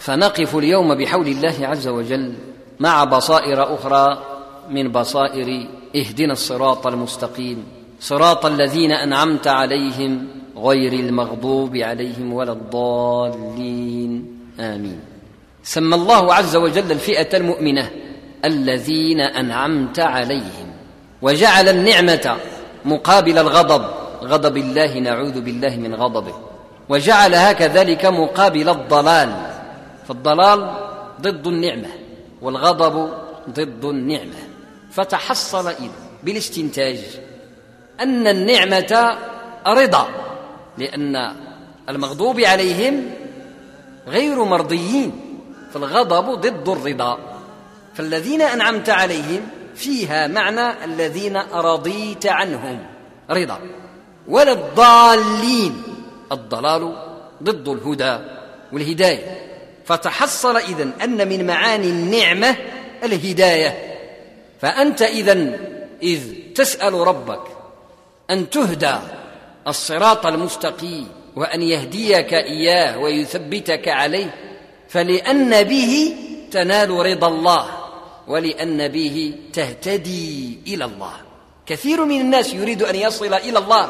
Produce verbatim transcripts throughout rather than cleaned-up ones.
فنقف اليوم بحول الله عز وجل مع بصائر أخرى من بصائر اهدنا الصراط المستقيم صراط الذين أنعمت عليهم غير المغضوب عليهم ولا الضالين آمين. سمى الله عز وجل الفئة المؤمنة الذين أنعمت عليهم، وجعل النعمة مقابل الغضب، غضب الله نعوذ بالله من غضبه، وجعلها كذلك مقابل الضلال، فالضلال ضد النعمة والغضب ضد النعمة. فتحصل إذن بالاستنتاج أن النعمة رضا، لأن المغضوب عليهم غير مرضيين، فالغضب ضد الرضا، فالذين أنعمت عليهم فيها معنى الذين رضيت عنهم رضا، ولا الضالين، الضلال ضد الهدى والهداية. فتحصل إذن أن من معاني النعمة الهداية. فأنت إذن إذ تسأل ربك أن تهدى الصراط المستقيم وأن يهديك إياه ويثبتك عليه، فلأن به تنال رضا الله، ولأن به تهتدي إلى الله. كثير من الناس يريد أن يصل إلى الله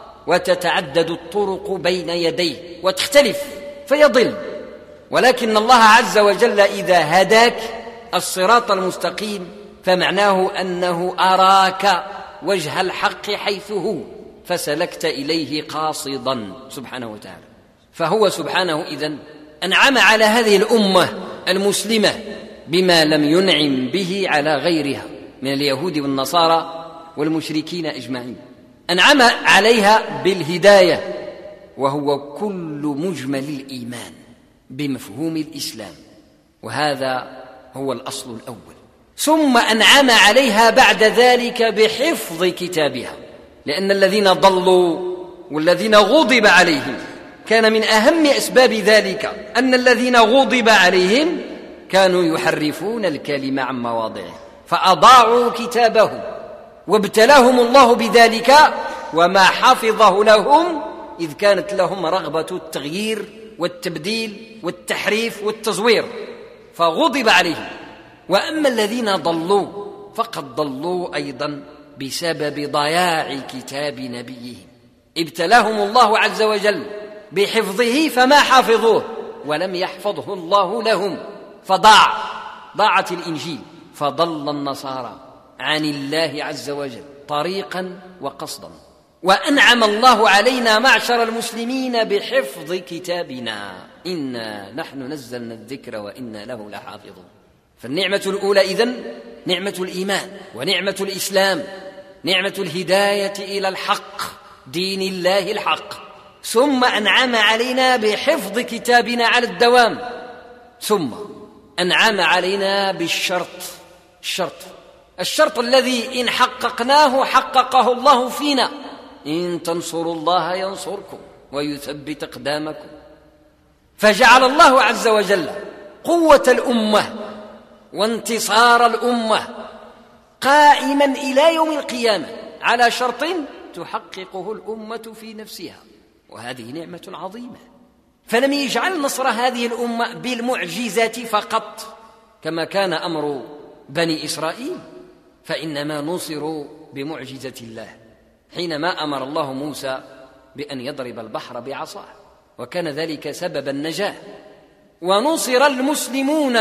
وتتعدد الطرق بين يديه وتختلف فيضل، ولكن الله عز وجل إذا هداك الصراط المستقيم فمعناه أنه أراك وجه الحق حيث هو، فسلكت إليه قاصدا سبحانه وتعالى. فهو سبحانه إذن أنعم على هذه الأمة المسلمة بما لم ينعم به على غيرها من اليهود والنصارى والمشركين أجمعين. أنعم عليها بالهداية، وهو كل مجمل الإيمان بمفهوم الإسلام، وهذا هو الأصل الأول. ثم أنعم عليها بعد ذلك بحفظ كتابها، لأن الذين ضلوا والذين غضب عليهم كان من أهم أسباب ذلك أن الذين غضب عليهم كانوا يحرفون الكلمة عن مواضعه فأضاعوا كتابه، وابتلاهم الله بذلك وما حفظه لهم، إذ كانت لهم رغبة التغيير والتبديل والتحريف والتزوير فغضب عليهم. وأما الذين ضلوا فقد ضلوا أيضا بسبب ضياع كتاب نبيهم، ابتلاهم الله عز وجل بحفظه فما حفظوه ولم يحفظه الله لهم، فضاع ضاعت الإنجيل، فضل النصارى عن الله عز وجل طريقا وقصدا. وأنعم الله علينا معشر المسلمين بحفظ كتابنا، إنا نحن نزلنا الذكر وإنا له لحافظون. فالنعمة الأولى إذن نعمة الإيمان ونعمة الإسلام، نعمة الهداية إلى الحق دين الله الحق. ثم أنعم علينا بحفظ كتابنا على الدوام، ثم أنعم علينا بالشرط، الشرط الشرط الذي إن حققناه حققه الله فينا، إن تنصروا الله ينصركم ويثبت أقدامكم. فجعل الله عز وجل قوة الأمة وانتصار الأمة قائما إلى يوم القيامة على شرط تحققه الأمة في نفسها، وهذه نعمة عظيمة. فلم يجعل نصر هذه الأمة بالمعجزات فقط كما كان أمر بني إسرائيل، فإنما نصروا بمعجزة الله حينما أمر الله موسى بأن يضرب البحر بعصاه، وكان ذلك سبب النجاة. ونصر المسلمون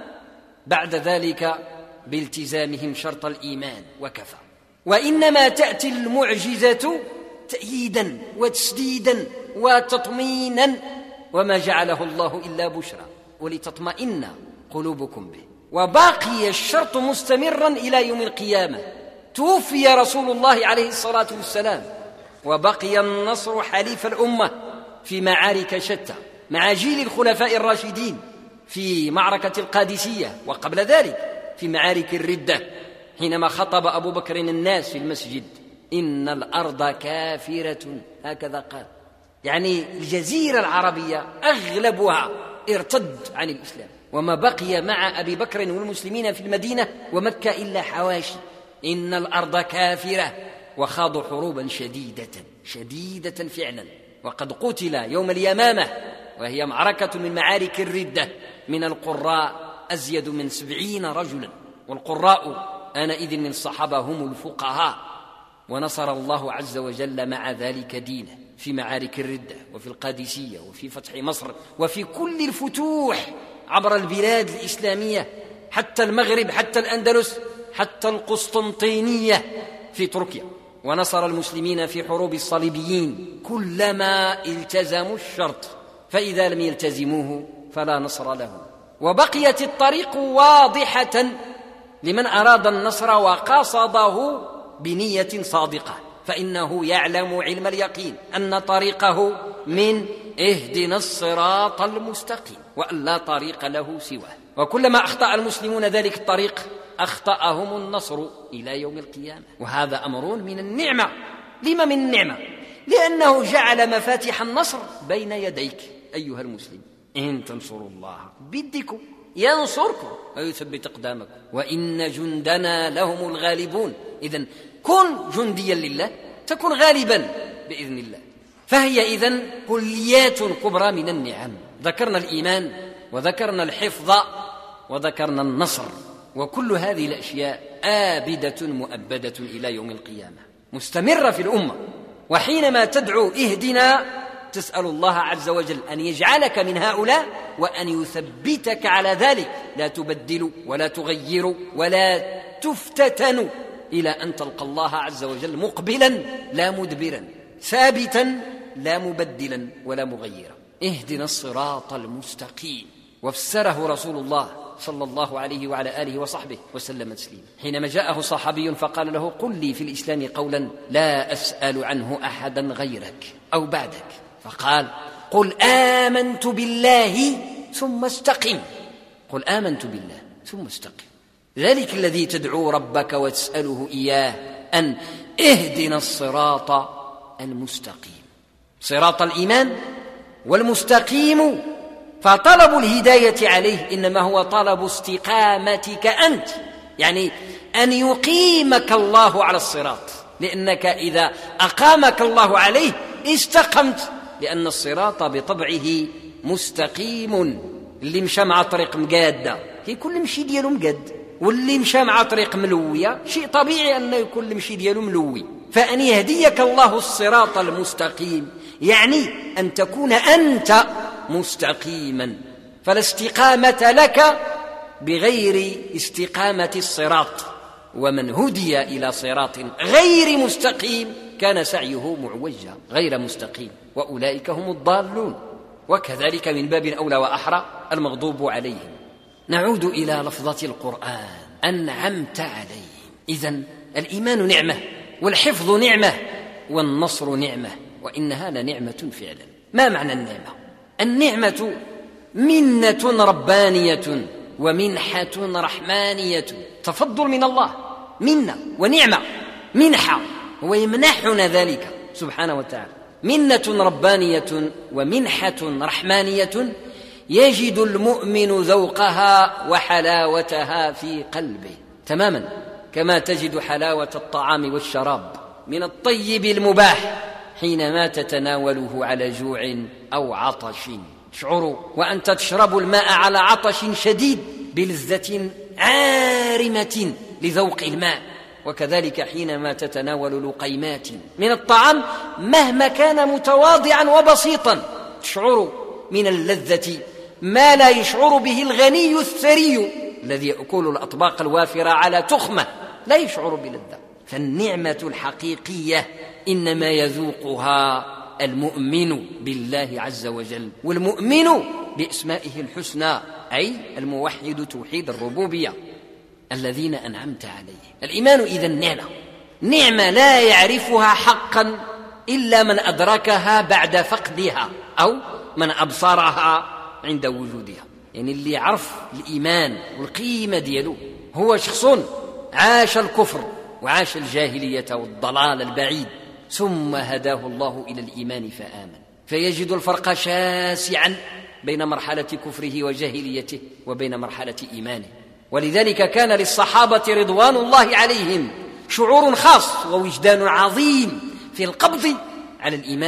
بعد ذلك بالتزامهم شرط الإيمان وكفى. وإنما تأتي المعجزة تأييدا وتسديدا وتطمينا، وما جعله الله إلا بشرى ولتطمئن قلوبكم به. وباقي الشرط مستمرا إلى يوم القيامة. توفي رسول الله عليه الصلاة والسلام وبقي النصر حليف الأمة في معارك شتى مع جيل الخلفاء الراشدين، في معركة القادسية، وقبل ذلك في معارك الردة حينما خطب أبو بكر الناس في المسجد إن الأرض كافرة، هكذا قال، يعني الجزيرة العربية أغلبها ارتد عن الإسلام، وما بقي مع أبي بكر والمسلمين في المدينة ومكة إلا حواشي. إن الأرض كافرة، وخاضوا حروبا شديدة شديدة فعلا، وقد قتل يوم اليمامة وهي معركة من معارك الردة. من القراء أزيد من سبعين رجلا، والقراء آنئذ من الصحابة هم الفقهاء، ونصر الله عز وجل مع ذلك دينه في معارك الردة وفي القادسية وفي فتح مصر وفي كل الفتوح عبر البلاد الإسلامية، حتى المغرب، حتى الأندلس، حتى القسطنطينية في تركيا. ونصر المسلمين في حروب الصليبيين كلما التزموا الشرط، فإذا لم يلتزموه فلا نصر لهم. وبقيت الطريق واضحة لمن أراد النصر وقصده بنية صادقة، فإنه يعلم علم اليقين أن طريقه من اهدنا الصراط المستقيم، وأن لا طريق له سواه. وكلما أخطأ المسلمون ذلك الطريق أخطأهم النصر إلى يوم القيامة، وهذا أمر من النعمة. لما من النعمة؟ لأنه جعل مفاتيح النصر بين يديك أيها المسلم. إن تنصروا الله بيدكم ينصركم ويثبت أقدامكم وإن جندنا لهم الغالبون. إذن كن جنديا لله تكن غالبا بإذن الله. فهي إذن كليات كبرى من النعم. ذكرنا الإيمان وذكرنا الحفظ وذكرنا النصر، وكل هذه الأشياء آبدة مؤبدة إلى يوم القيامة، مستمرة في الأمة. وحينما تدعو اهدنا تسأل الله عز وجل أن يجعلك من هؤلاء وأن يثبتك على ذلك، لا تبدل ولا تغير ولا تفتتن إلى أن تلقى الله عز وجل مقبلا لا مدبرا، ثابتا لا مبدلا ولا مغيرا. اهدنا الصراط المستقيم، وفسره رسول الله صلى الله عليه وعلى آله وصحبه وسلم تسليما. حينما جاءه صحابي فقال له: قل لي في الإسلام قولا لا أسأل عنه أحدا غيرك أو بعدك. فقال: قل آمنت بالله ثم استقم. قل آمنت بالله ثم استقم. ذلك الذي تدعو ربك وتسأله إياه أن اهدنا الصراط المستقيم، صراط الإيمان. والمستقيم فطلب الهداية عليه إنما هو طلب استقامتك أنت، يعني أن يقيمك الله على الصراط، لأنك إذا أقامك الله عليه استقمت، لأن الصراط بطبعه مستقيم. اللي مشى مع طريق مقادة يكون المشي ديالو مقاد، واللي مشى مع طريق ملوية شيء طبيعي أنه يكون المشي ديالو ملوي. فأن يهديك الله الصراط المستقيم يعني أن تكون أنت مستقيما، فلا استقامة لك بغير استقامة الصراط. ومن هدي إلى صراط غير مستقيم كان سعيه معوجا غير مستقيم، وأولئك هم الضالون. وكذلك من باب أولى وأحرى المغضوب عليهم. نعود إلى لفظة القرآن: أنعمت عليهم. إذن الإيمان نعمة، والحفظ نعمة، والنصر نعمة، وإنها لنعمة فعلا. ما معنى النعمة؟ النعمة منة ربانية ومنحة رحمانية، تفضل من الله، منة ونعمة. منحة هو يمنحنا ذلك سبحانه وتعالى، منة ربانية ومنحة رحمانية يجد المؤمن ذوقها وحلاوتها في قلبه تماما، كما تجد حلاوة الطعام والشراب من الطيب المباح حينما تتناوله على جوع أو عطش. تشعر وأنت تشرب الماء على عطش شديد بلذة عارمة لذوق الماء، وكذلك حينما تتناول لقيمات من الطعام مهما كان متواضعا وبسيطا تشعر من اللذة ما لا يشعر به الغني الثري الذي يأكل الأطباق الوافرة على تخمة، لا يشعر بلذة. فالنعمة الحقيقية إنما يذوقها المؤمن بالله عز وجل، والمؤمن بأسمائه الحسنى، أي الموحد توحيد الربوبية، الذين أنعمت عليهم. الإيمان إذن نعمة، نعمة لا يعرفها حقا إلا من أدركها بعد فقدها أو من أبصرها عند وجودها. يعني اللي يعرف الإيمان والقيمة دياله هو شخص عاش الكفر وعاش الجاهلية والضلال البعيد، ثم هداه الله إلى الإيمان فآمن، فيجد الفرق شاسعا بين مرحلة كفره وجاهليته وبين مرحلة إيمانه. ولذلك كان للصحابة رضوان الله عليهم شعور خاص ووجدان عظيم في القبض على الإيمان،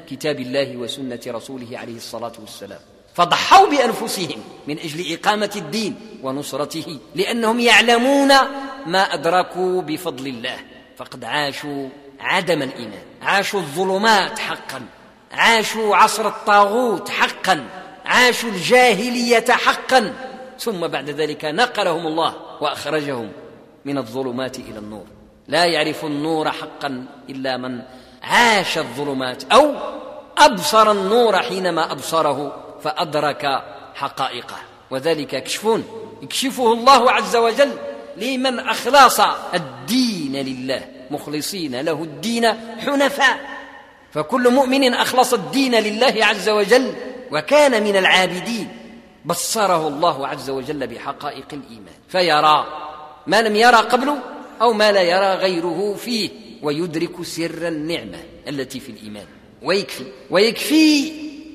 كتاب الله وسنة رسوله عليه الصلاة والسلام، فضحوا بأنفسهم من أجل إقامة الدين ونصرته، لأنهم يعلمون ما أدركوا بفضل الله، فقد عاشوا عدم الإيمان، عاشوا الظلمات حقا، عاشوا عصر الطاغوت حقا، عاشوا الجاهلية حقا، ثم بعد ذلك نقلهم الله وأخرجهم من الظلمات إلى النور. لا يعرف النور حقا إلا من عاش الظلمات أو أبصر النور حينما أبصره فأدرك حقائقه، وذلك يكشفون يكشفه الله عز وجل لمن أخلص الدين لله مخلصين له الدين حنفاء. فكل مؤمن أخلص الدين لله عز وجل وكان من العابدين بصره الله عز وجل بحقائق الإيمان، فيرى ما لم يرى قبله أو ما لا يرى غيره فيه، ويدرك سر النعمة التي في الإيمان. ويكفي ويكفي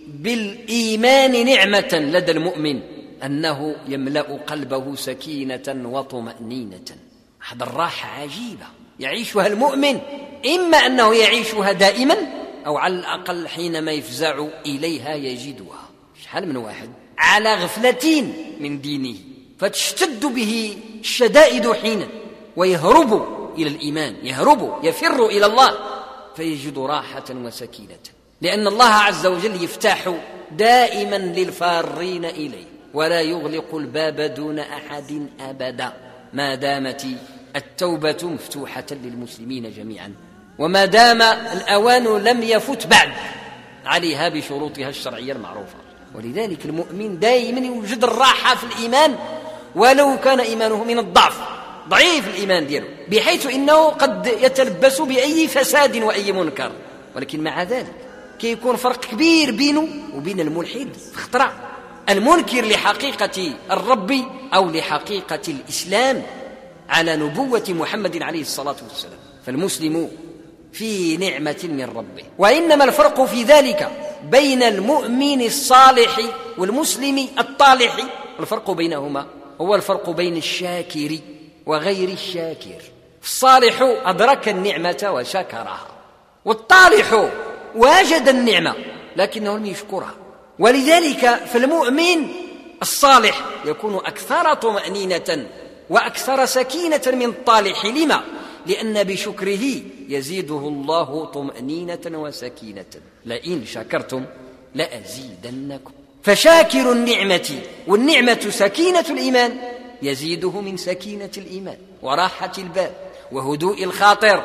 بالإيمان نعمة لدى المؤمن أنه يملأ قلبه سكينة وطمأنينة، هذا الراحة عجيبة يعيشها المؤمن، إما أنه يعيشها دائما أو على الأقل حينما يفزع إليها يجدها. شحال من واحد على غفلة من دينه فتشتد به الشدائد حينا ويهرب إلى الإيمان، يهرب يفر إلى الله فيجد راحة وسكينة، لأن الله عز وجل يفتح دائما للفارين إليه ولا يغلق الباب دون أحد أبدا، ما دامت التوبة مفتوحة للمسلمين جميعا، وما دام الأوان لم يفت بعد عليها بشروطها الشرعية المعروفة. ولذلك المؤمن دائما يوجد الراحة في الإيمان ولو كان إيمانه من الضعف، ضعيف الإيمان دياله، بحيث إنه قد يتلبس بأي فساد وأي منكر، ولكن مع ذلك كي يكون فرق كبير بينه وبين الملحد في اختراع المنكر لحقيقة الرب أو لحقيقة الإسلام على نبوة محمد عليه الصلاة والسلام. فالمسلم في نعمة من ربه، وإنما الفرق في ذلك بين المؤمن الصالح والمسلم الطالح، الفرق بينهما هو الفرق بين الشاكر وغير الشاكر. الصالح أدرك النعمة وشكرها، والطالح وجد النعمة لكنه لم يشكرها. ولذلك فالمؤمن الصالح يكون أكثر طمأنينة وأكثر سكينة من الطالح. لما؟ لأن بشكره يزيده الله طمأنينة وسكينة، لئن شكرتم لأزيدنكم. فشاكر النعمة، والنعمة سكينة الإيمان، يزيده من سكينة الإيمان وراحة البال وهدوء الخاطر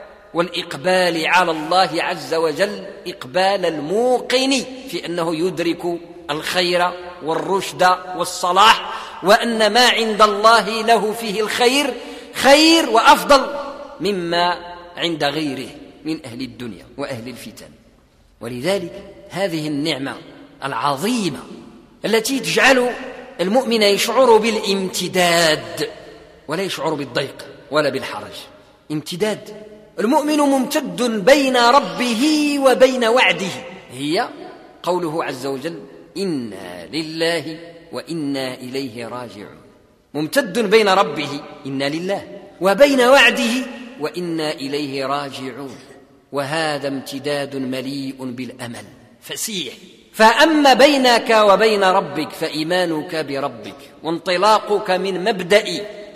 والإقبال على الله عز وجل إقبال الموقن في أنه يدرك الخير والرشد والصلاح، وأن ما عند الله له فيه الخير خير وأفضل مما عند غيره من أهل الدنيا وأهل الفتن. ولذلك هذه النعمة العظيمة التي تجعل المؤمن يشعر بالامتداد ولا يشعر بالضيق ولا بالحرج. امتداد، المؤمن ممتد بين ربه وبين وعده، هي قوله عز وجل إنا لله وإنا إليه راجعون. ممتد بين ربه إنا لله وبين وعده وإنا إليه راجعون، وهذا امتداد مليء بالأمل فسيح. فأما بينك وبين ربك فإيمانك بربك وانطلاقك من مبدأ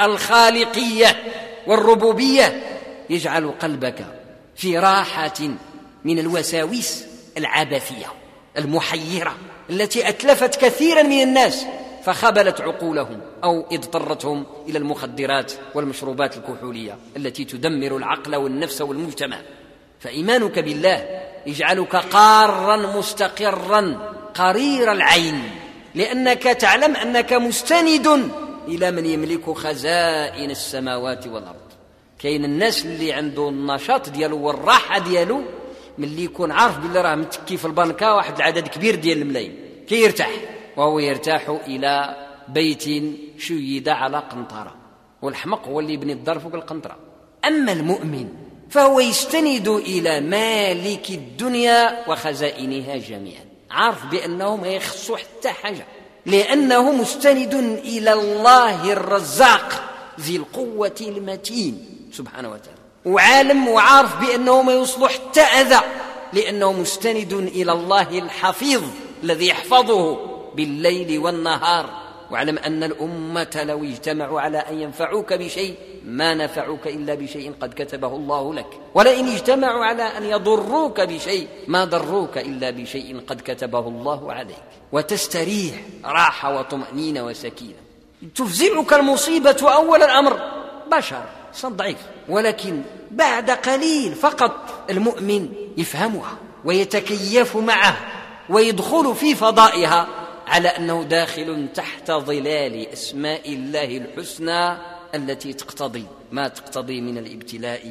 الخالقية والربوبية يجعل قلبك في راحة من الوساوس العبثية المحيرة التي أتلفت كثيرا من الناس فخبلت عقولهم أو اضطرتهم إلى المخدرات والمشروبات الكحولية التي تدمر العقل والنفس والمجتمع. فإيمانك بالله يجعلك قارا مستقرا قرير العين، لأنك تعلم أنك مستند إلى من يملك خزائن السماوات والأرض. كاين الناس اللي عنده النشاط ديالو والراحة ديالو من اللي يكون عارف بالله راه متكي في البنكة واحد العدد كبير ديال الملايين كي يرتاح، وهو يرتاح إلى بيت شيد على قنطرة، والحمق هو اللي يبني الدار فوق القنطرة. أما المؤمن فهو يستند إلى مالك الدنيا وخزائنها جميعا، عارف بأنه ما يخصه حتى حاجة، لأنه مستند إلى الله الرزاق ذي القوة المتين سبحانه وتعالى، وعالم وعارف بأنه ما يصلح حتى أذى لأنه مستند إلى الله الحفيظ الذي يحفظه بالليل والنهار. واعلم أن الأمة لو اجتمعوا على أن ينفعوك بشيء ما نفعوك إلا بشيء قد كتبه الله لك، ولئن اجتمعوا على أن يضروك بشيء ما ضروك إلا بشيء قد كتبه الله عليك. وتستريح راحة وطمأنينة وسكينة. تفزعك المصيبة أول الأمر، بشر إنسان ضعيف، ولكن بعد قليل فقط المؤمن يفهمها ويتكيف معه ويدخل في فضائها على أنه داخل تحت ظلال أسماء الله الحسنى التي تقتضي ما تقتضي من الابتلاء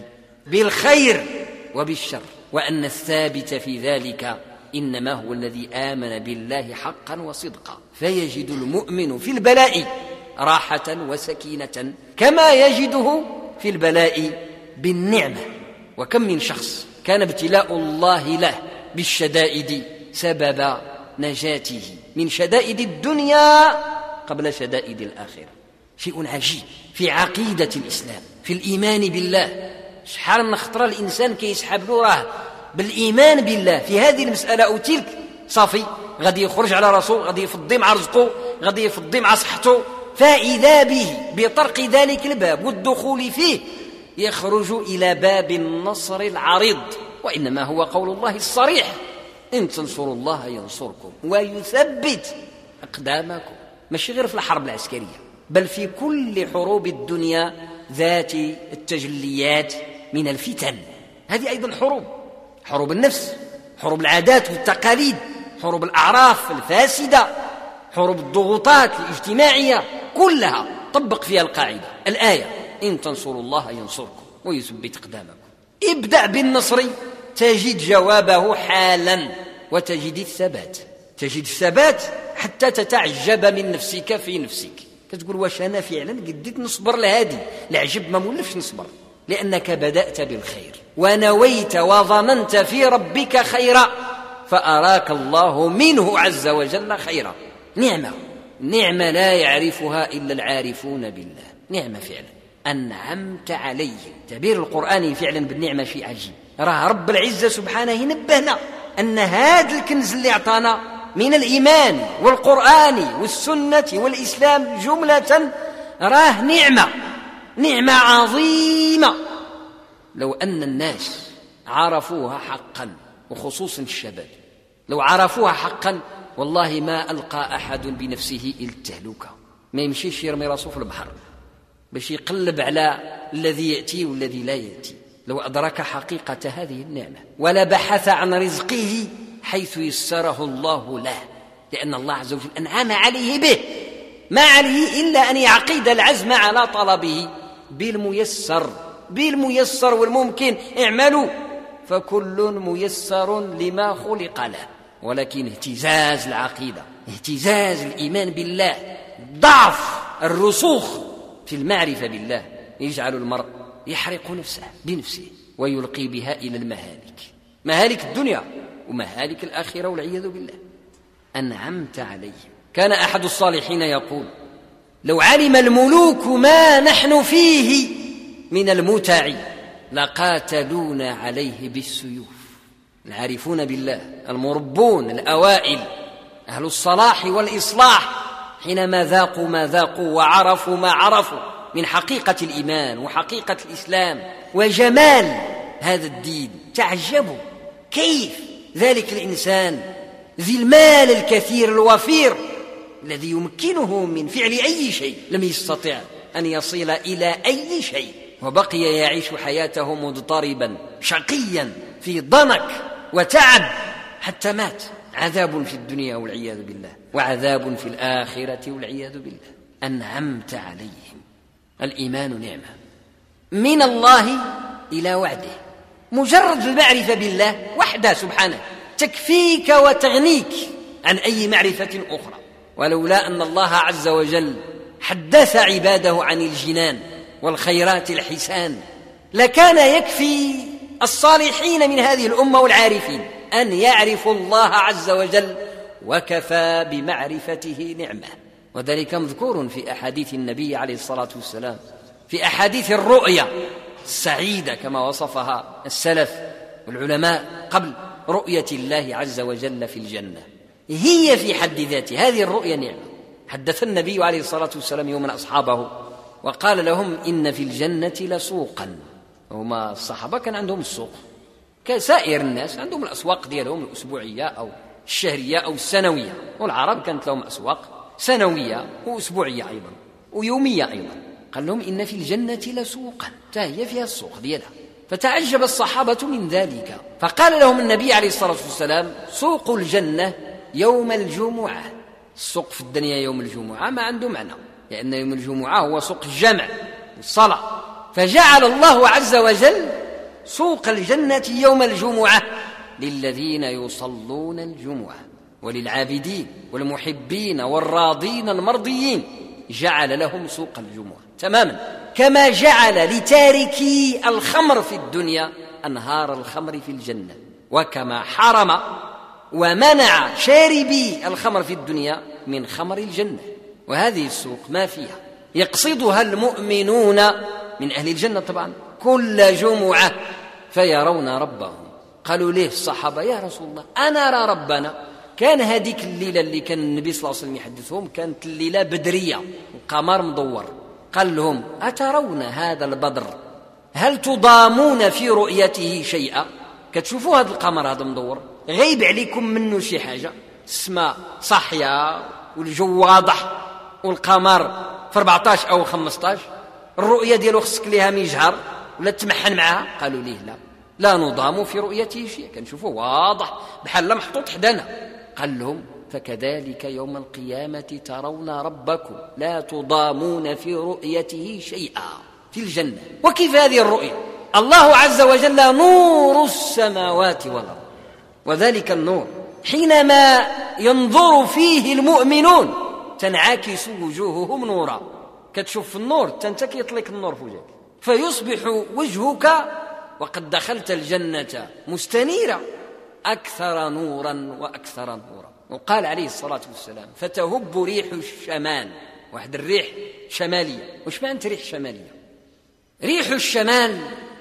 بالخير وبالشر، وأن الثابت في ذلك إنما هو الذي آمن بالله حقا وصدقا، فيجد المؤمن في البلاء راحة وسكينة كما يجده في البلاء بالنعمة. وكم من شخص كان ابتلاء الله له بالشدائد سبب نجاته من شدائد الدنيا قبل شدائد الآخرة. شيء عجيب في عقيدة الإسلام، في الإيمان بالله. شحال من خطرة الإنسان كيسحب له راه بالإيمان بالله في هذه المسألة أو تلك، صافي غادي يخرج على رسول، غادي يفضي مع رزقه، غادي يفضي مع صحته، فإذا به بطرق ذلك الباب والدخول فيه يخرج إلى باب النصر العريض، وإنما هو قول الله الصريح: إن تنصروا الله ينصركم ويثبت أقدامكم. ماشي غير في الحرب العسكرية، بل في كل حروب الدنيا ذات التجليات من الفتن. هذه أيضا حروب، حروب النفس، حروب العادات والتقاليد، حروب الأعراف الفاسدة، حروب الضغوطات الاجتماعية، كلها طبق فيها القاعدة الآية: إن تنصروا الله ينصركم ويثبت أقدامكم. ابدأ بالنصر تجد جوابه حالا، وتجد الثبات. تجد الثبات حتى تتعجب من نفسك في نفسك، كتقول: واش أنا فعلا قديت نصبر لهذه؟ العجب ما مولفش نصبر، لأنك بدأت بالخير ونويت وظننت في ربك خيرا، فأراك الله منه عز وجل خيرا. نعمة، نعمة لا يعرفها إلا العارفون بالله. نعمة فعلا أنعمت عليهم. تعبير القرآن فعلا بالنعمة شيء عجيب. راه رب العزة سبحانه ينبهنا أن هذا الكنز اللي أعطانا من الإيمان والقرآن والسنة والإسلام جملة راه نعمة، نعمة عظيمة. لو أن الناس عرفوها حقا، وخصوصا الشباب لو عرفوها حقا، والله ما ألقى أحد بنفسه إلى التهلكة. ما يمشيش يرمي راسه في البحر باش يقلب على الذي يأتي والذي لا يأتي. لو أدرك حقيقة هذه النعمة ولا بحث عن رزقه حيث يسره الله له، لأن الله عز وجل أنعم عليه به، ما عليه إلا أن يعقد العزم على طلبه بالميسر. بالميسر والممكن. اعملوا فكل ميسر لما خلق له. ولكن اهتزاز العقيدة، اهتزاز الإيمان بالله، ضعف الرسوخ في المعرفة بالله يجعل المرء يحرق نفسه بنفسه ويلقي بها إلى المهالك، مهالك الدنيا ومهالك الآخرة والعياذ بالله. أنعمت عليهم. كان أحد الصالحين يقول: لو علم الملوك ما نحن فيه من المتع لقاتلونا عليه بالسيوف. العارفون بالله المربون الأوائل أهل الصلاح والإصلاح حينما ذاقوا ما ذاقوا وعرفوا ما عرفوا من حقيقة الإيمان وحقيقة الإسلام وجمال هذا الدين، تعجبوا كيف ذلك الإنسان ذي المال الكثير الوفير الذي يمكنه من فعل أي شيء لم يستطع أن يصل إلى أي شيء، وبقي يعيش حياته مضطربا شقيا في ضنك وتعب حتى مات. عذاب في الدنيا والعياذ بالله، وعذاب في الآخرة والعياذ بالله. أنعمت عليهم. الإيمان نعمة من الله إلى وعده. مجرد المعرفة بالله وحده سبحانه تكفيك وتغنيك عن أي معرفة أخرى. ولولا أن الله عز وجل حدث عباده عن الجنان والخيرات الحسان لكان يكفي الصالحين من هذه الأمة والعارفين أن يعرفوا الله عز وجل، وكفى بمعرفته نعمة. وذلك مذكور في أحاديث النبي عليه الصلاة والسلام، في أحاديث الرؤيا السعيدة كما وصفها السلف والعلماء قبل، رؤية الله عز وجل في الجنة، هي في حد ذاتها هذه الرؤية نعمة. حدث النبي عليه الصلاة والسلام يوما أصحابه وقال لهم إن في الجنة لسوقا. هما الصحابة كان عندهم السوق كسائر الناس، عندهم الأسواق ديالهم الأسبوعية أو الشهرية أو السنوية، والعرب كانت لهم أسواق سنوية وأسبوعية أيضا ويومية أيضا. قال لهم إن في الجنة لسوقا، هي فيها السوق ديالها. فتعجب الصحابة من ذلك، فقال لهم النبي عليه الصلاة والسلام سوق الجنة يوم الجمعة. السوق في الدنيا يوم الجمعة ما عنده معنى، لأن يوم الجمعة هو سوق الجمع والصلاة، فجعل الله عز وجل سوق الجنة يوم الجمعة للذين يصلون الجمعة وللعابدين والمحبين والراضين المرضيين، جعل لهم سوق الجمعة تماما، كما جعل لتاركي الخمر في الدنيا أنهار الخمر في الجنة، وكما حرم ومنع شاربي الخمر في الدنيا من خمر الجنة. وهذه السوق ما فيها يقصدها المؤمنون من أهل الجنة طبعا كل جمعة فيرون ربهم. قالوا ليه الصحابة يا رسول الله أنا أرى ربنا؟ كان هذيك الليلة اللي كان النبي صلى الله عليه وسلم يحدثهم كانت الليلة بدرية وقمر مدور. قال لهم أترون هذا البدر هل تضامون في رؤيته شيئا؟ كتشوفوا هذا القمر هذا مدور غيب عليكم منه شي حاجة؟ السماء صاحية والجو واضح والقمر في أربعطاش أو خمسطاش، الرؤية ديالو خصك ليها ميجهر ولا تمحن معها؟ قالوا ليه لا لا نضام في رؤيته شيء، كنشوفوه واضح بحال محطوط حدانا. قال لهم فكذلك يوم القيامة ترون ربكم لا تضامون في رؤيته شيئا في الجنة. وكيف هذه الرؤية؟ الله عز وجل نور السماوات والأرض، وذلك النور حينما ينظر فيه المؤمنون تنعكس وجوههم نورا. كتشوف النور تنتك يطلق النور في وجهك فيصبح وجهك وقد دخلت الجنة مستنيرا أكثر نورا وأكثر نورا. وقال عليه الصلاة والسلام فتهب ريح الشمال، واحد الريح شمالية. وش معنى ريح شمالية؟ ريح الشمال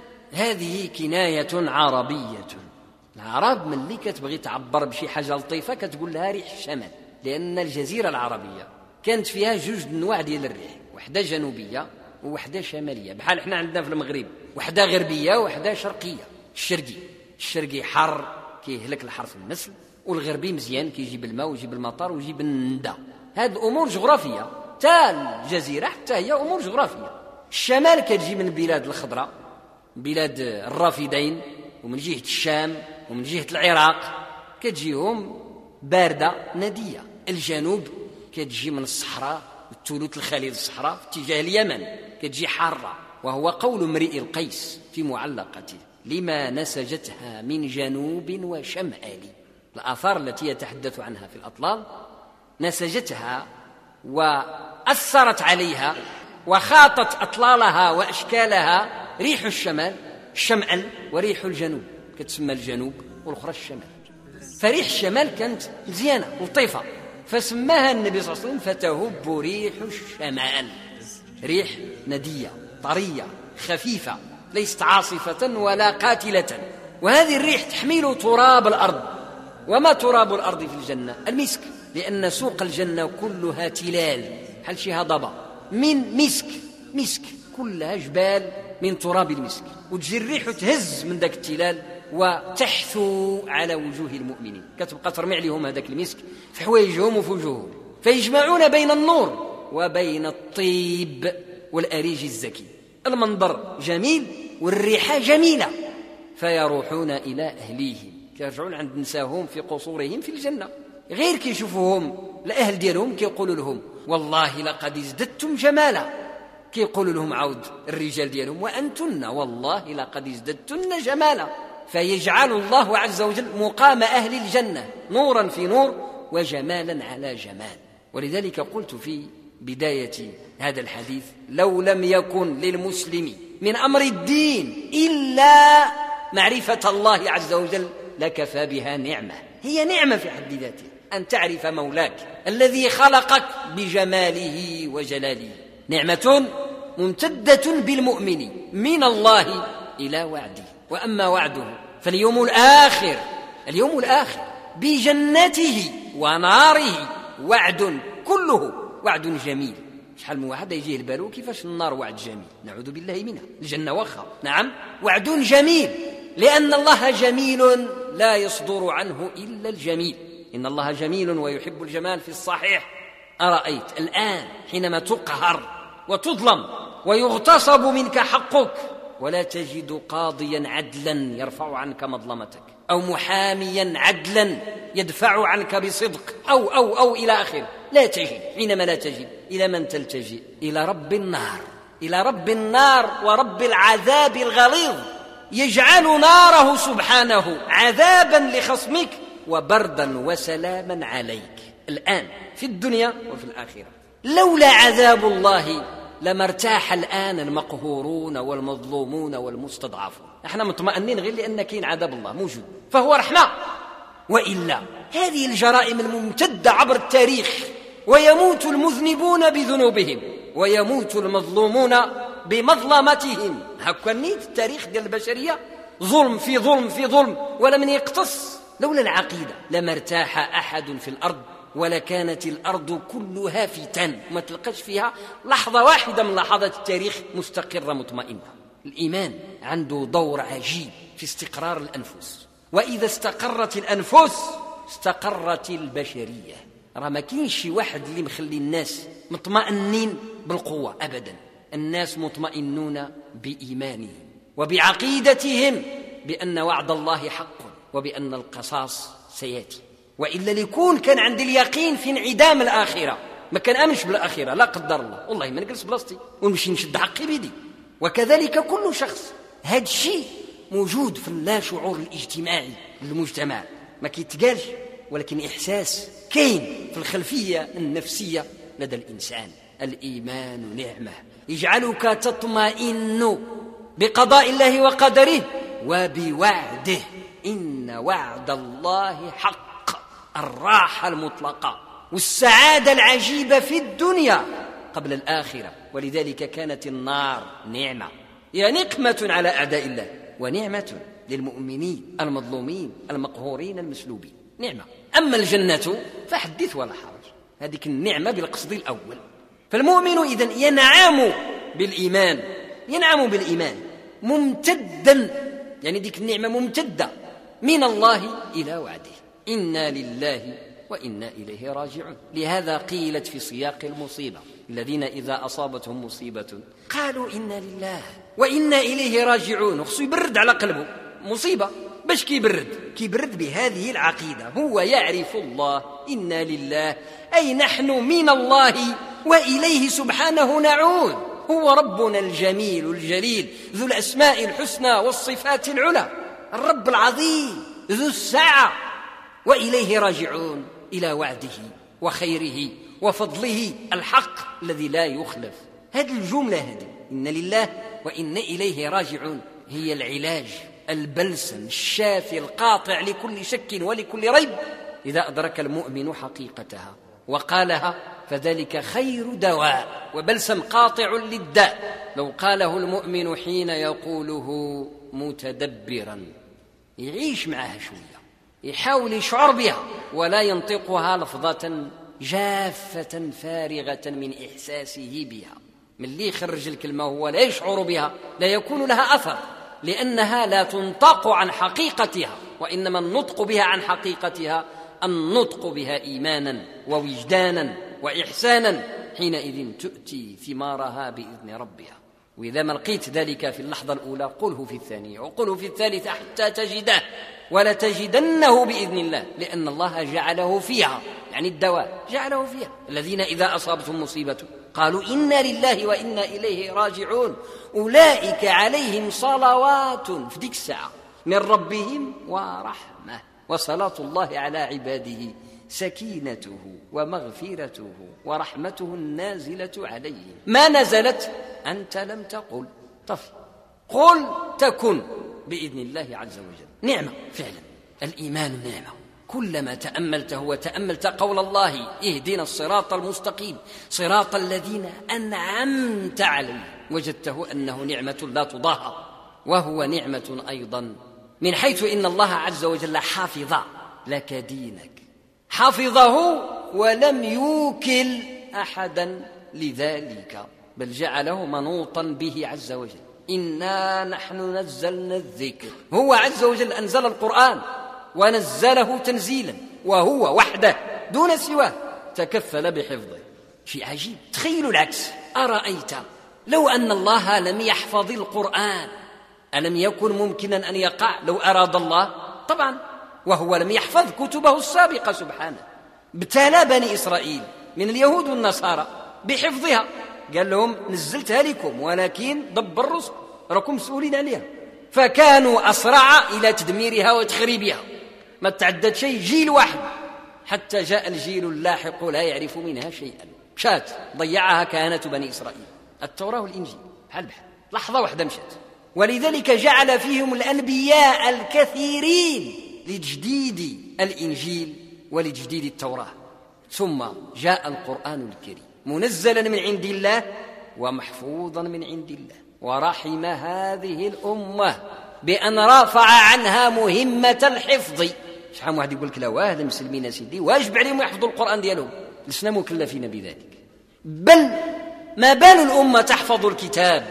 هذه كناية عربية. العرب من اللي كتبغي تعبر بشي حاجة لطيفة كتقول لها ريح الشمال، لأن الجزيرة العربية كانت فيها جوج أنواع ديال الريح، وحدة جنوبية ووحدة شمالية، بحال احنا عندنا في المغرب وحدة غربية وحدة شرقية. الشرقي الشرقي حر كيهلك الحرث والنسل، والغربي مزيان كيجيب الماء ويجيب المطر ويجيب الندى. هذه أمور جغرافية، تا الجزيرة حتى هي أمور جغرافية. الشمال كتجي من البلاد الخضراء، بلاد الرافدين، ومن جهة الشام ومن جهة العراق كتجيهم باردة ندية. الجنوب كتجي من الصحراء الثلث الخليج الصحراء في اتجاه اليمن كتجي حارة. وهو قول امرئ القيس في معلقته لما نسجتها من جنوب وشمال، الآثار التي يتحدث عنها في الأطلال نسجتها وأثرت عليها وخاطت أطلالها وأشكالها ريح الشمال الشمال وريح الجنوب، كتسمى الجنوب والأخرى الشمال. فريح الشمال كانت مزيانة لطيفة فسماها النبي صلى الله عليه وسلم فتهب ريح الشمال، ريح ندية طرية خفيفة ليست عاصفة ولا قاتلة. وهذه الريح تحمل تراب الأرض. وما تراب الأرض في الجنة؟ المسك، لأن سوق الجنة كلها تلال بحال شي هضبة من مسك، مسك كلها جبال من تراب المسك، وتجي الريح تهز من ذاك التلال وتحثو على وجوه المؤمنين، كتبقى ترمي عليهم هذاك المسك في حوايجهم وفي وجوههم، فيجمعون بين النور وبين الطيب والأريج الزكي. المنظر جميل والريحة جميلة، فيروحون إلى أهليهم، كيرجعون عند نساهم في قصورهم في الجنة، غير كيشوفوهم الأهل ديالهم كيقولوا لهم والله لقد ازددتم جمالا، كيقولوا لهم عود الرجال ديالهم وأنتن والله لقد ازددتن جمالا. فيجعل الله عز وجل مقام أهل الجنة نورا في نور وجمالا على جمال. ولذلك قلت في بداية هذا الحديث لو لم يكن للمسلم من أمر الدين إلا معرفة الله عز وجل لكفى بها نعمة. هي نعمة في حد ذاتها أن تعرف مولاك الذي خلقك بجماله وجلاله، نعمة ممتدة بالمؤمن من الله إلى وعده. وأما وعده فاليوم الآخر اليوم الآخر بجنته وناره وعد كله وعد جميل. شحال من واحد يجيه البالو كيفاش النار وعد جميل، نعوذ بالله منها. الجنة واخا نعم وعد جميل، لأن الله جميل لا يصدر عنه إلا الجميل. إن الله جميل ويحب الجمال في الصحيح. أرأيت الآن حينما تقهر وتظلم ويغتصب منك حقك ولا تجد قاضيا عدلا يرفع عنك مظلمتك، أو محاميا عدلا يدفع عنك بصدق، أو أو أو إلى آخره، لا تجد. حينما لا تجد إلى من تلتجئ؟ إلى رب النار، إلى رب النار ورب العذاب الغليظ، يجعل ناره سبحانه عذابا لخصمك وبردا وسلاما عليك الآن في الدنيا وفي الآخرة. لولا عذاب الله لما ارتاح الآن المقهورون والمظلومون والمستضعفون. احنا مطمئنين غير لأن كاين عذاب الله موجود فهو رحمة، وإلا هذه الجرائم الممتدة عبر التاريخ، ويموت المذنبون بذنوبهم ويموت المظلومون بمظلمتهم. هكا نيت التاريخ ديال البشرية، ظلم في ظلم في ظلم ولا من يقتص. لولا العقيدة لما ارتاح أحد في الأرض ولكانت الأرض كلها فتن، ما تلقاش فيها لحظة واحدة من لحظات التاريخ مستقرة مطمئنة. الإيمان عنده دور عجيب في استقرار الأنفس، وإذا استقرت الأنفس استقرت البشرية. راه ما كاينش شي واحد اللي مخلي الناس مطمئنين بالقوة أبدا. الناس مطمئنون بإيمانهم وبعقيدتهم بأن وعد الله حق وبأن القصاص سيأتي. وإلا ليكون كان عندي اليقين في انعدام الآخرة ما كان أمنش بالآخرة، لا قدر الله، والله ما نجلس بلاصتي ونمشي نشد حقي بيدي. وكذلك كل شخص. هذا الشيء موجود في اللا شعور الاجتماعي للمجتمع، ما كيتقالش ولكن إحساس كاين في الخلفية النفسية لدى الإنسان. الإيمان نعمة يجعلك تطمئن بقضاء الله وقدره وبوعده. إن وعد الله حق، الراحة المطلقة والسعادة العجيبة في الدنيا قبل الآخرة. ولذلك كانت النار نعمة، هي نقمة على أعداء الله ونعمة للمؤمنين المظلومين المقهورين المسلوبين، نعمة. أما الجنة فحدث ولا حرج، هذه النعمة بالقصد الأول. فالمؤمن إذن ينعم بالإيمان، ينعم بالإيمان ممتدا، يعني ديك النعمة ممتدة من الله إلى وعده. إنا لله وإنا إليه راجعون. لهذا قيلت في سياق المصيبة: الذين إذا أصابتهم مصيبة قالوا إنا لله وإنا إليه راجعون. خصو يبرد على قلبه مصيبة، باش كيبرد كيبرد بهذه العقيدة. هو يعرف الله، إنا لله أي نحن من الله وإليه سبحانه نعود. هو ربنا الجميل الجليل ذو الأسماء الحسنى والصفات العلى، الرب العظيم ذو السعة، وإليه راجعون، إلى وعده وخيره وفضله الحق الذي لا يخلف. هذه الجملة هذه إن لله وإن إليه راجعون هي العلاج، البلسم الشافي القاطع لكل شك ولكل ريب إذا أدرك المؤمن حقيقتها وقالها، فذلك خير دواء وبلسم قاطع للداء. لو قاله المؤمن حين يقوله متدبرا، يعيش معها شوية، يحاول يشعر بها ولا ينطقها لفظة جافة فارغة من إحساسه بها. من اللي يخرج الكلمة هو لا يشعر بها لا يكون لها أثر، لأنها لا تنطق عن حقيقتها، وإنما النطق بها عن حقيقتها النطق بها إيمانا ووجدانا وإحسانا، حينئذ تؤتي ثمارها بإذن ربها. وإذا ما لقيت ذلك في اللحظة الأولى قله في الثانية وقله في الثالثة حتى تجده، ولا تجدنه بإذن الله، لأن الله جعله فيها، يعني الدواء جعله فيها. الذين إذا أصابتهم مصيبة قالوا إنا لله وإنا إليه راجعون أولئك عليهم صلوات في ديك الساعة من ربهم ورحمة، وصلاة الله على عباده سكينته ومغفرته ورحمته النازلة عليهم. ما نزلت أنت لم تقل طفي، قل تكن بإذن الله عز وجل. نعمة فعلا، الإيمان نعمة. كلما تأملته وتأملت قول الله اهدنا الصراط المستقيم صراط الذين أنعمت عليهم، وجدته أنه نعمة لا تضاهى، وهو نعمة أيضا من حيث إن الله عز وجل حافظ لك دينك، حفظه ولم يوكل أحدا لذلك، بل جعله منوطا به عز وجل. إنا نحن نزلنا الذكر، هو عز وجل أنزل القرآن ونزله تنزيلا، وهو وحده دون سواه تكفل بحفظه. شيء عجيب. تخيلوا العكس، أرأيت لو أن الله لم يحفظ القرآن ألم يكن ممكنا أن يقع لو أراد الله؟ طبعا، وهو لم يحفظ كتبه السابقة سبحانه. ابتلى بني إسرائيل من اليهود والنصارى بحفظها، قال لهم نزلتها لكم ولكن دبر الرزق، راكم مسؤولين عليها، فكانوا أسرع إلى تدميرها وتخريبها. ما تعدد شيء جيل واحد حتى جاء الجيل اللاحق لا يعرف منها شيئا، مشات ضيعها كهنة بني إسرائيل. التوراة والإنجيل بحال بحال، لحظة واحدة مشات. ولذلك جعل فيهم الأنبياء الكثيرين لتجديد الإنجيل ولتجديد التوراة. ثم جاء القرآن الكريم منزلا من عند الله ومحفوظا من عند الله، ورحم هذه الأمة بأن رفع عنها مهمة الحفظ. شحال واحد يقول لك لا واه المسلمين سيدي واجب عليهم يحفظوا القرآن ديالهم، لسنا مكلفين بذلك، بل ما بال الأمة تحفظ الكتاب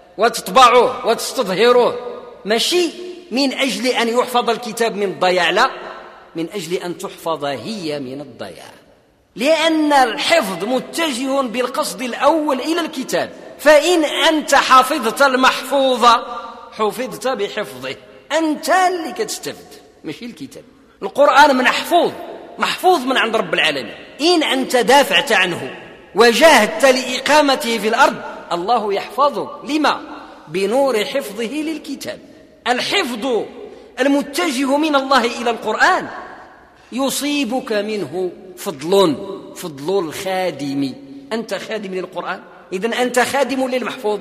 وتطبعه وتستظهره، ماشي من أجل أن يحفظ الكتاب من الضياع، لا، من أجل أن تحفظ هي من الضياع، لأن الحفظ متجه بالقصد الأول إلى الكتاب. فإن أنت حفظت المحفوظ حفظت بحفظه، أنت اللي كتستفد ماشي الكتاب. القرآن محفوظ محفوظ من عند رب العالمين. إن أنت دافعت عنه وجاهدت لإقامته في الأرض الله يحفظه. لما؟ بنور حفظه للكتاب. الحفظ المتجه من الله إلى القرآن يصيبك منه فضل فضل الخادم. أنت خادم للقرآن، إذن أنت خادم للمحفوظ.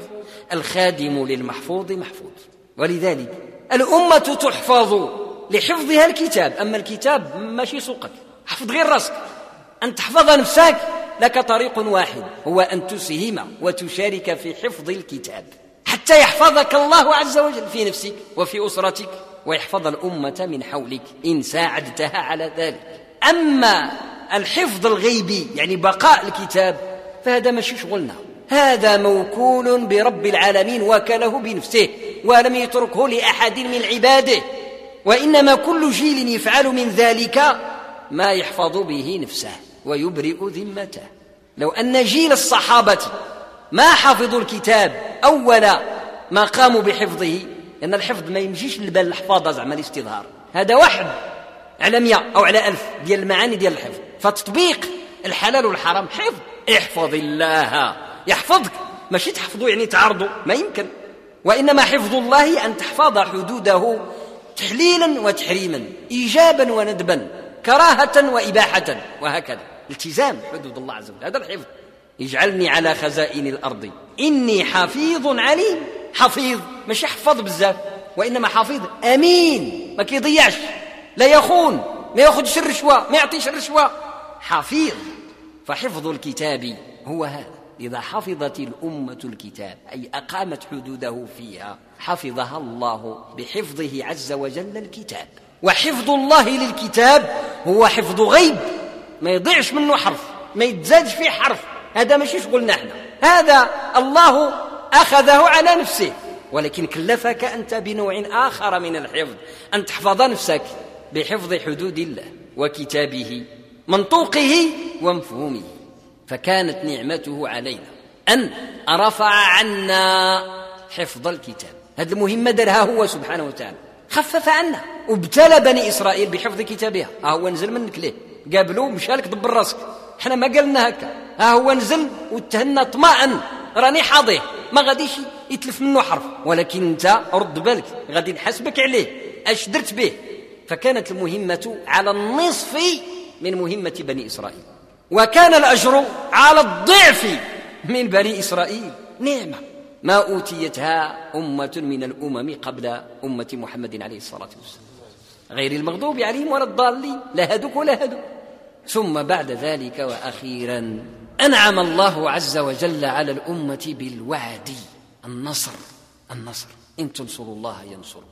الخادم للمحفوظ محفوظ. ولذلك الأمة تحفظ لحفظها الكتاب، أما الكتاب ماشي سوقك، حفظ غير راسك. أن تحفظ نفسك لك طريق واحد، هو أن تسهم وتشارك في حفظ الكتاب حتى يحفظك الله عز وجل في نفسك وفي أسرتك، ويحفظ الأمة من حولك إن ساعدتها على ذلك. أما الحفظ الغيبي يعني بقاء الكتاب فهذا ماشي شغلنا، هذا موكول برب العالمين وكله بنفسه ولم يتركه لأحد من عباده، وإنما كل جيل يفعل من ذلك ما يحفظ به نفسه ويبرئ ذمته. لو أن جيل الصحابة ما حفظوا الكتاب أول ما قاموا بحفظه، لأن الحفظ ما يمشيش للبال الحفاظة زعما الاستظهار، هذا واحد على مئة أو على ألف ديال المعاني ديال الحفظ. فتطبيق الحلال والحرام حفظ. احفظ الله يحفظك، ماشي تحفظه يعني تعرضه، ما يمكن. وإنما حفظ الله أن تحفظ حدوده تحليلا وتحريما، إيجابا وندبا، كراهة وإباحة، وهكذا. التزام حدود الله عز وجل، هذا الحفظ. اجعلني على خزائن الأرض إني حفيظ عليم. حفيظ ماشي حفظ بزاف، وإنما حفيظ أمين، ما كيضيعش، لا يخون، ما ياخذش الرشوة، ما يعطيش الرشوة، حفيظ. فحفظ الكتاب هو هذا. إذا حفظت الأمة الكتاب أي أقامت حدوده فيها حفظها الله بحفظه عز وجل الكتاب. وحفظ الله للكتاب هو حفظ غيب، ما يضيعش منه حرف، ما يتزادش فيه حرف، هذا ماشي شغلنا احنا، هذا الله أخذه على نفسه، ولكن كلفك أنت بنوع آخر من الحفظ، أن تحفظ نفسك بحفظ حدود الله وكتابه، منطوقه ومفهومه. فكانت نعمته علينا أن رفع عنا حفظ الكتاب، هذه المهمة درها هو سبحانه وتعالى، خفف عنا. وابتلى بني إسرائيل بحفظ كتابها، ها هو نزل منك ليه، قابلوه مشالك دبر راسك، احنا ما قالنا هكا، ها هو نزل وتهنى طمأن راني حاضيه، ما غاديش يتلف منه حرف، ولكن انت رد بالك غادي نحاسبك عليه اش درت به. فكانت المهمة على النصف من مهمة بني إسرائيل، وكان الأجر على الضعف من بني إسرائيل. نعمة ما أوتيتها أمة من الأمم قبل أمة محمد عليه الصلاة والسلام، غير المغضوب عليهم ولا الضالين، لا هدوك ولا هدوك. ثم بعد ذلك وأخيرا أنعم الله عز وجل على الأمة بالوعد، النصر. النصر إن تنصروا الله ينصركم.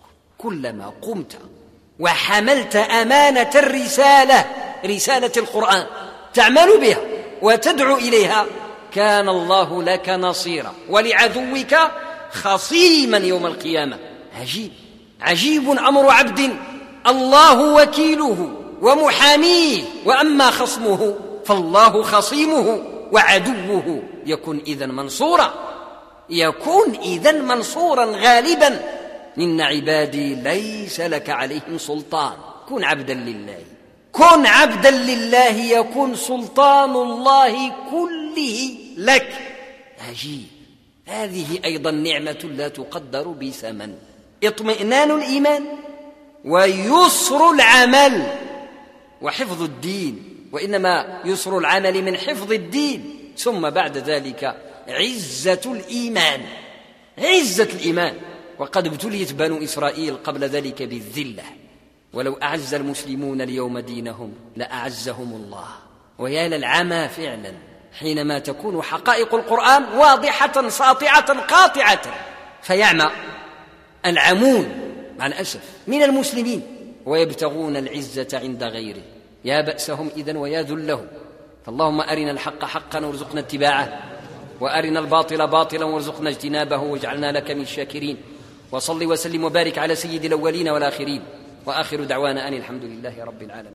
كلما قمت وحملت أمانة الرسالة، رسالة القرآن، تعمل بها وتدعو إليها، كان الله لك نصيرا ولعدوك خصيما يوم القيامة. عجيب عجيب أمر عبد الله وكيله ومحاميه، وأما خصمه فالله خصيمه وعدوه، يكون إذن منصورا، يكون إذن منصورا غالبا. إن عبادي ليس لك عليهم سلطان. كن عبدا لله، كن عبدا لله، يكون سلطان الله كله لك. عجيب. هذه أيضا نعمة لا تقدر بثمن. اطمئنان الإيمان ويسر العمل وحفظ الدين، وإنما يسر العمل من حفظ الدين، ثم بعد ذلك عزة الإيمان، عزة الإيمان. وقد ابتليت بنو إسرائيل قبل ذلك بالذلة، ولو أعز المسلمون اليوم دينهم لأعزهم الله. ويا للعمى فعلا حينما تكون حقائق القرآن واضحة ساطعة قاطعة، فيعمى العمون مع الأسف من المسلمين ويبتغون العزة عند غيره. يا بأسهم إذن ويا ذلهم. فاللهم أرنا الحق حقا وارزقنا اتباعه، وأرنا الباطل باطلا وارزقنا اجتنابه، واجعلنا لك من الشاكرين. وصل وسلم وبارك على سيد الأولين والآخرين، وآخر دعوانا أن الحمد لله رب العالمين.